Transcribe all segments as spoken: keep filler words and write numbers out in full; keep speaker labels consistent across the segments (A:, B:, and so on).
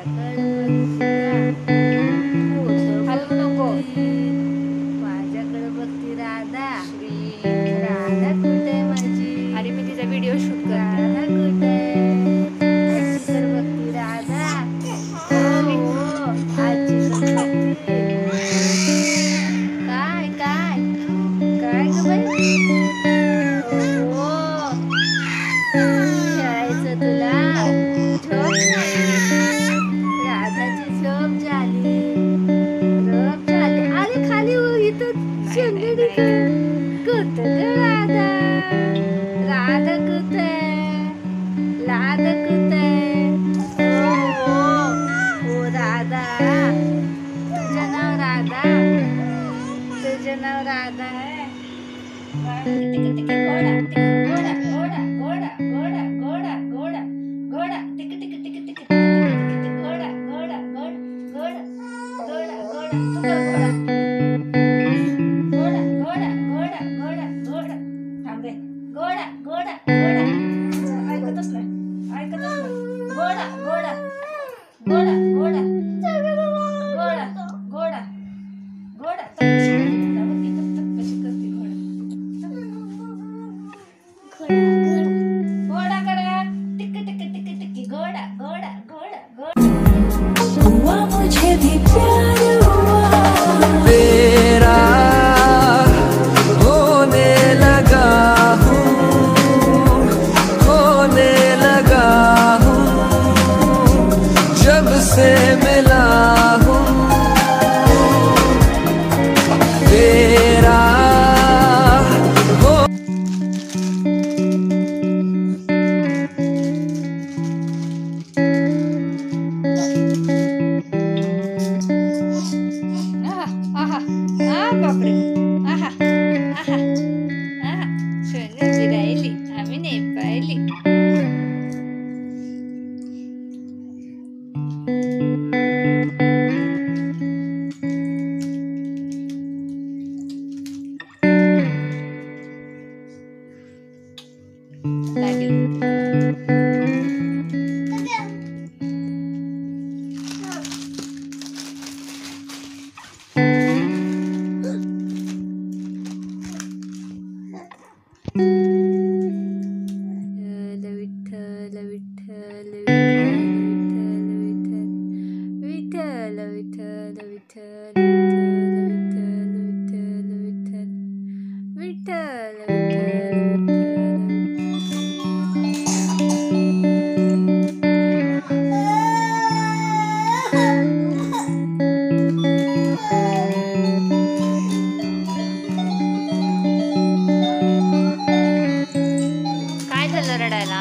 A: हलवू नको.
B: माझ्याकडे बघती राधा. राधा कुठे माझी?
A: अरे मी तिचा व्हिडिओ शूट करते.
B: राधा कुठे? आजीकडे बघती राधा. हो आजीकडे बघती. काय काय काय ग बाई? हो खेळायचं तुला. झोप झाली. राधाची झोप झाली. झोप झाली. अरे खाली हो, इथं शेंगडी कुठं ग राधा? राधा कुठे? राधा कुठे? हो हो हो राधा. तुझं नाव राधा? तुझं नाव राधा आहे? टिक टिक घोडा घोडा घोडा घोडा घोडा घोडा घोडा घोडा टिक टिक टिक टिक टिक घोडा घोडा घोडा घोडा घोडा घोडा तू बोल घोडा घोडा घोडा घोडा घोडा घोडा थांब रे. घोडा घोडा घोडा ऐकतच नाही ऐकतच नाही. घोडा घोडा घोडा घोडा घोडा घोडा घोडा कशी करते तुला बघ इथं कशी करते घोडा. घोडा करा टिक टिक टिक टिक घोडा घोडा घोडा घोडा.
C: हुआ मुझे भी प्यार हुआ
D: तेरा होने लगा हूँ, खोने लगा हूँ जब से मिला हूँ तेरा हो।
A: आहा आहा आ बापरे. आहा आहा आहा सोनूची राहिली आम्ही नाही पाहिली. लागेल. विठ्ठल विठ्ठल विठ्ठल विठ्ठल विठ्ठल विठ्ठल विठ्ठल विठ्ठल विठ्ठल काय झालं रडायला?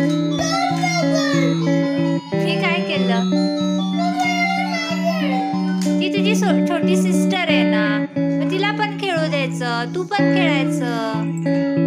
A: हे काय केलं? ती तुझी छोटी सिस्टर आहे ना, मग तिला पण खेळू द्यायचं, तू पण खेळायचं.